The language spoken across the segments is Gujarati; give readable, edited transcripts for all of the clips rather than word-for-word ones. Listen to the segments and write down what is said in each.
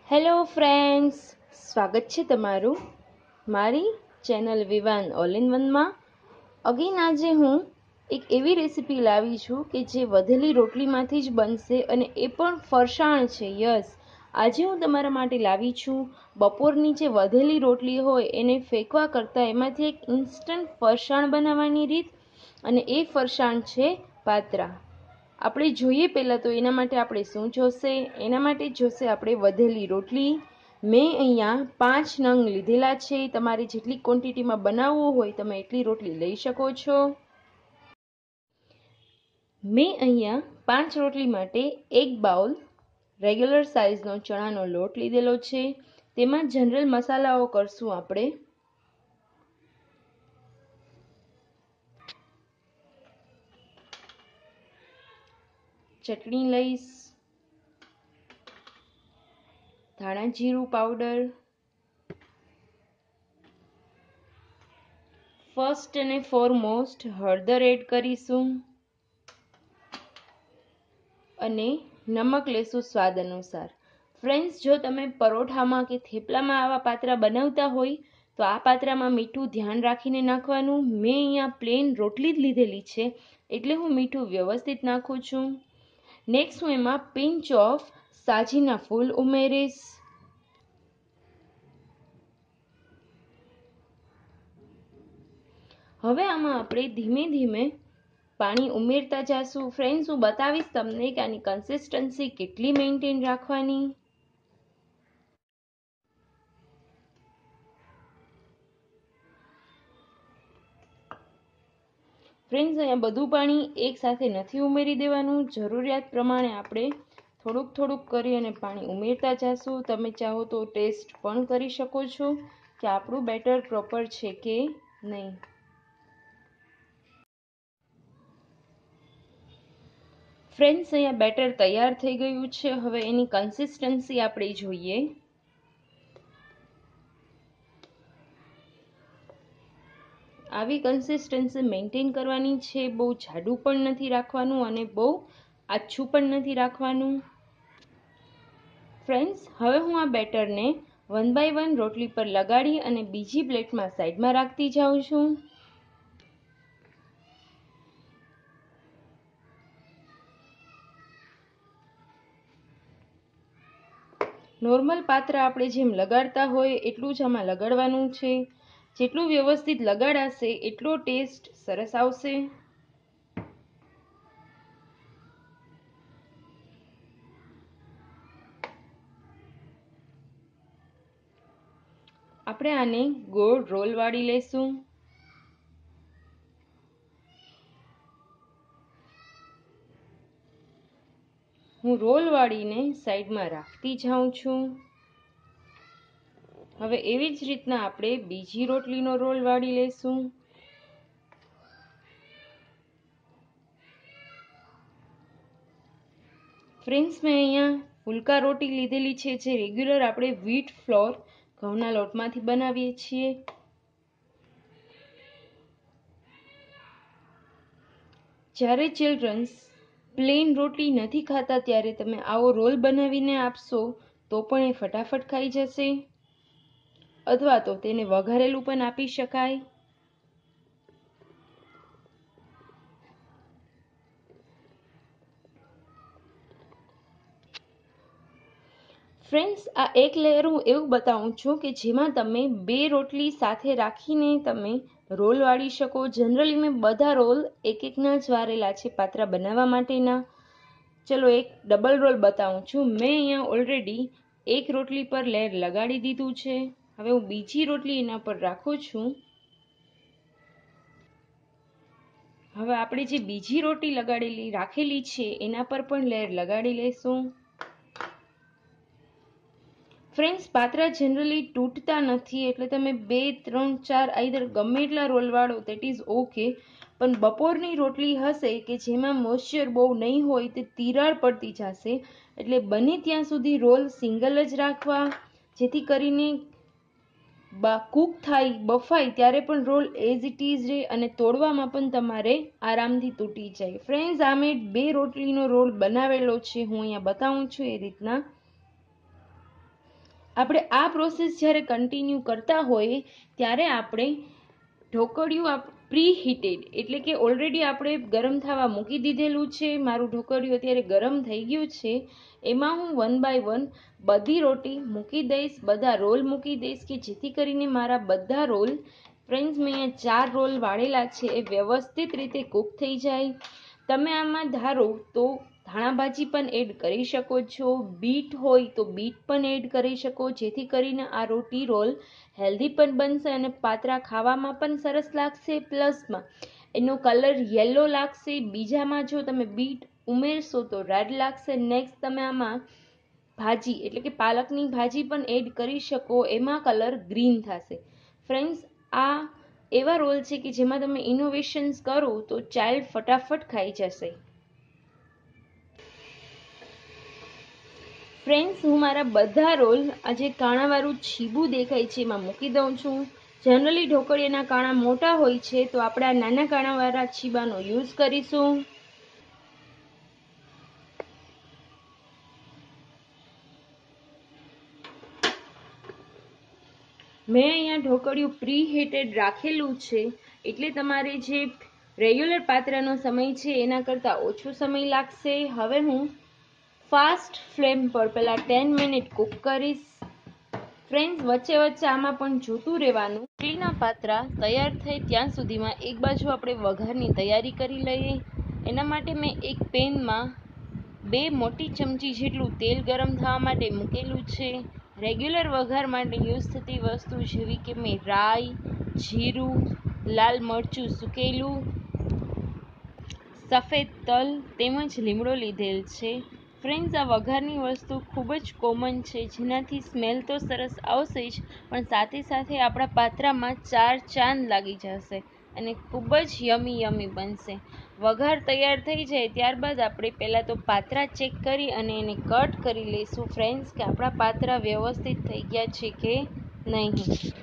હેલો ફ્રેન્ડ્સ, સ્વાગત છે તમારું મારી ચેનલ વિવાન ઓલ ઇન વનમાં. અગેન આજે હું એક એવી રેસીપી લાવી છું કે જે વધેલી રોટલીમાંથી જ બનશે અને એ પણ ફરસાણ છે. યસ, આજે હું તમારા માટે લાવી છું બપોરની જે વધેલી રોટલી હોય એને ફેંકવા કરતાં એમાંથી એક ઇન્સ્ટન્ટ ફરસાણ બનાવવાની રીત, અને એ ફરસાણ છે પાત્રા. આપણે જોઈએ પહેલાં તો એના માટે આપણે શું જોશે. એના માટે જોશે આપણે વધેલી રોટલી. મેં અહીંયા 5 નંગ લીધેલા છે. તમારે જેટલી ક્વોન્ટિટીમાં બનાવવું હોય તમે એટલી રોટલી લઈ શકો છો. મેં અહીંયા 5 રોટલી માટે 1 બાઉલ રેગ્યુલર સાઇઝનો ચણાનો લોટ લીધેલો છે. તેમાં જનરલ મસાલાઓ કરશું આપણે. ચટણી લઈશ, ધાણા જીરું પાવડર, ફર્સ્ટ અને ફોરમોસ્ટ હળદર એડ કરીશું અને નમક લેશું સ્વાદ અનુસાર. ફ્રેન્ડ્સ, જો તમે પરોઠામાં કે થેપલામાં આવા પાત્રા બનાવતા હોય તો આ પાત્રામાં મીઠું ધ્યાન રાખીને નાખવાનું. મેં અહીંયા પ્લેન રોટલી જ લીધેલી છે એટલે હું મીઠું વ્યવસ્થિત નાખું છું. નેક્સ્ટ હું એમાં પિંચ ઓફ સાજીના ફૂલ ઉમેરીશ. હવે આમાં આપણે ધીમે ધીમે પાણી ઉમેરતા જઈશું. ફ્રેન્ડ્સ, હું બતાવીશ તમને કે આની કન્સિસ્ટન્સી કેટલી મેન્ટેન રાખવાની. ફ્રેન્ડ્સ, અહીંયા બધું પાણી એકસાથે નથી ઉમેરી દેવાનું. જરૂરિયાત પ્રમાણે આપણે થોડુંક થોડુંક કરી અને પાણી ઉમેરતા જઈશું. તમે ચાહો તો ટેસ્ટ પણ કરી શકો છો કે આપણું બેટર પ્રોપર છે કે નહીં. ફ્રેન્ડ્સ, અહીંયા બેટર તૈયાર થઈ ગયું છે. હવે એની કન્સિસ્ટન્સી આપણે જોઈએ. આવી કન્સિસ્ટન્સી મેન્ટેન કરવાની છે. બહુ જાડું પણ નથી રાખવાનું અને બહુ આછું પણ નથી રાખવાનું. ફ્રેન્ડ્સ, હવે હું આ બેટરને 1 બાય 1 રોટલી પર લગાડી અને બીજી પ્લેટમાં સાઈડમાં રાખતી જાઉં છું. નોર્મલ પાત્ર આપણે જેમ લગાડતા હોય એટલું જ આમાં લગાડવાનું છે. જેટલું વ્યવસ્થિત લગાડાશે એટલો ટેસ્ટ સરસ આવશે. આપણે આને ગોળ રોલ વાળી લેશું. હું રોલ વાળીને સાઈડમાં રાખતી જાઉં છું. હવે એવી જ રીતના આપણે બીજી રોટલીનો રોલ વાળી લેશું. ફ્રેન્ડ્સ, મેં અહીંયા ફુલકા રોટી લીધેલી છે જે રેગ્યુલર આપણે વ્હીટ ફ્લોર ઘઉંના લોટમાંથી બનાવીએ છીએ. જ્યારે ચિલ્ડ્રન્સ પ્લેન રોટલી નથી ખાતા ત્યારે તમે આવો રોલ બનાવીને આપશો તો પણ એ ફટાફટ ખાઈ જશે, અથવા તો તેને વઘારેલું પણ આપી શકાય. ફ્રેન્ડ્સ, આ એક લેયર હું એવું બતાવું છું કે જેમાં તમે 2 રોટલી સાથે રાખીને તમે રોલ વાળી શકો. જનરલી મેં બધા રોલ એક-એકના જ વારેલા છે પાત્રા બનાવવા માટેના. ચલો એક ડબલ રોલ બતાવું છું. મેં અહીંયા ઓલરેડી એક રોટલી પર લેયર લગાડી દીધું છે. હવે હું બીજી રોટલી એના પર રાખું છું. હવે આપણે જે બીજી રોટલી રાખેલી છે એના પર પણ લેયર લગાડી લેશું. ફ્રેન્ડ્સ, પાત્રા જનરલી તૂટતા નથી એટલે તમે 2, 3, 4 આઈધર ગમે એટલા રોલ વાળો દેટ ઇઝ ઓકે. પણ બપોરની રોટલી હશે કે જેમાં મોઇશ્ચર બહુ નહીં હોય, તે તિરાડ પડતી જશે. એટલે બને ત્યાં સુધી રોલ સિંગલ જ રાખવા, જેથી કરીને કૂક થાય બફાય ત્યારે પણ રોલ એઝ ઇટ ઇઝ રહે અને તોડવામાં પણ તમારે આરામથી તૂટી જાય. ફ્રેન્ડ્સ, આ મેં 2 રોટલીનો રોલ બનાવેલો છે. હું અહીંયા બતાવું છું એ રીતના. આપણે આ પ્રોસેસ જ્યારે કન્ટિન્યુ કરતા હોઈએ ત્યારે આપણે ઢોકળિયું પ્રી હીટેડ એટલે કે ઓલરેડી આપણે ગરમ થવા મૂકી દીધેલું છે. મારું ઢોકળિયું અત્યારે ગરમ થઈ ગયું છે. એમાં હું 1 બાય 1 બધી રોટી મૂકી દઈશ, બધા રોલ મૂકી દઈશ કે જેથી કરીને મારા બધા રોલ, ફ્રેન્ડ્સ મેં અહીંયા 4 રોલ વાળેલા છે, એ વ્યવસ્થિત રીતે કૂક થઈ જાય. તમે આમાં ધારો તો ધાણા ભાજી પણ એડ કરી શકો છો, બીટ હોય તો બીટ પણ એડ કરી શકો, જેથી કરીને આ રોટી રોલ હેલ્ધી પણ બનશે અને પાત્રા ખાવામાં પણ સરસ લાગશે, પ્લસમાં એનો કલર યલો લાગશે. બીજામાં જો તમે બીટ ઉમેરશો તો રેડ લાગશે. નેક્સ્ટ તમે આમાં ભાજી એટલે કે પાલકની ભાજી પણ એડ કરી શકો, એમાં કલર ગ્રીન થશે. ફ્રેન્ડ્સ, આ એવા રોલ છે કે જેમાં તમે ઇનોવેશન્સ કરો તો ચાઇલ્ડ ફટાફટ ખાઈ જશે. ફ્રેન્ડ્સ, હું મારા બધા રોલ આજે કાણાવાળું છીબું દેખાય છે એમાં મૂકી દઉં છું. જનરલી ઢોકળિયાના કાણા મોટા હોય છે તો આપણે આ નાના કાણાવાળા છીબાનો યુઝ કરીશું. મેં અહીંયા ઢોકળિયું પ્રી હીટેડ રાખેલું છે, એટલે તમારે જે રેગ્યુલર પાત્રાનો સમય છે એના કરતાં ઓછો સમય લાગશે. હવે હું ફાસ્ટ ફ્લેમ પર પહેલાં 10 મિનિટ કૂક કરીશ. ફ્રેન્ડ્સ, વચ્ચે વચ્ચે આમાં પણ જોતું રહેવાનું. રોટલીના પાત્રા તૈયાર થાય ત્યાં સુધીમાં એક બાજુ આપણે વઘારની તૈયારી કરી લઈએ. એના માટે મેં એક પેનમાં 2 મોટી ચમચી જેટલું તેલ ગરમ થવા માટે મૂકેલું છે. રેગ્યુલર વઘાર માટે યુઝ થતી વસ્તુ જેવી કે મેં રાઈ, જીરું, લાલ મરચું સૂકેલું, સફેદ તલ તેમજ લીમડો લીધેલ છે. ફ્રેન્ડ્સ, આ વઘારની વસ્તુ ખૂબ જ કોમન છે, જેનાથી સ્મેલ તો સરસ આવશે જ, પણ સાથે સાથે આપણા પાત્રામાં 4 ચાંદ લાગી જશે અને ખૂબ જ યમી બનશે. વઘાર તૈયાર થઈ જાય ત્યારબાદ આપણે પહેલાં તો પાત્રા ચેક કરી અને એને કટ કરી લઈશું. ફ્રેન્ડ્સ, કે આપણા પાત્રા વ્યવસ્થિત થઈ ગયા છે કે નહીં.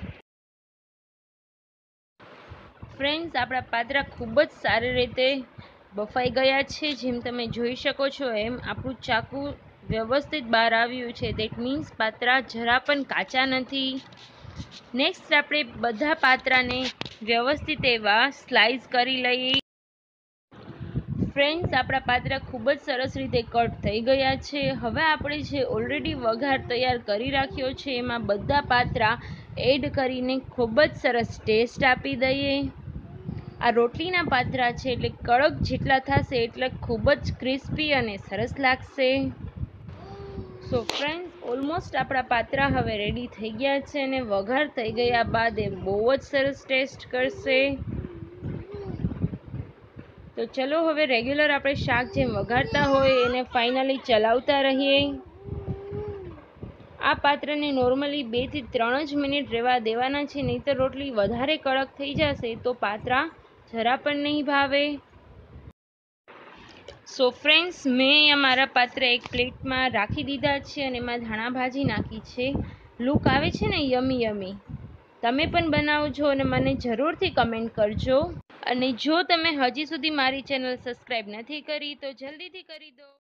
ફ્રેન્ડ્સ, આપણા પાત્રા ખૂબ જ સારી રીતે બફાઈ ગયા છે. જેમ તમે જોઈ શકો છો એમ આપણું ચાકુ વ્યવસ્થિત બહાર આવ્યું છે. દેટ મીન્સ પાત્રા જરા પણ કાચા નથી. નેક્સ્ટ આપણે બધા પાત્રાને વ્યવસ્થિત એવા સ્લાઇસ કરી લઈએ. ફ્રેન્ડ્સ, આપણા પાત્રા ખૂબ જ સરસ રીતે કટ થઈ ગયા છે. હવે આપણે જે ઓલરેડી વઘાર તૈયાર કરી રાખ્યો છે એમાં બધા પાત્રા એડ કરીને ખૂબ જ સરસ ટેસ્ટ આપી દઈએ. આ રોટલીના પાત્રા છે એટલે કડક જેટલા થશે એટલે ખૂબ જ ક્રિસ્પી અને સરસ લાગશે. સો ફ્રેન્ડ્સ, ઓલમોસ્ટ આપણા પાત્રા હવે રેડી થઈ ગયા છે અને વઘાર થઈ ગયા બાદ એ બહુ જ સરસ ટેસ્ટ કરશે. તો ચલો હવે રેગ્યુલર આપણે શાક જેમ વઘારતા હોય એને ફાઇનલી ચલાવતા રહીએ. આ પાત્રને નોર્મલી 2 થી 3 જ મિનિટ રહેવા દેવાના છે, નહીં તો રોટલી વધારે કડક થઈ જશે તો પાત્રા જરા પણ નહીં ભાવે. સો ફ્રેન્ડ્સ, મેં અહીંયા મારા પાત્રા એક પ્લેટમાં રાખી દીધા છે અને એમાં ધાણા ભાજી નાખી છે. લુક આવે છે ને યમી. તમે પણ બનાવજો અને મને જરૂરથી કમેન્ટ કરજો. અને જો તમે હજી સુધી મારી ચેનલ સબસ્ક્રાઈબ નથી કરી તો જલ્દીથી કરી દો.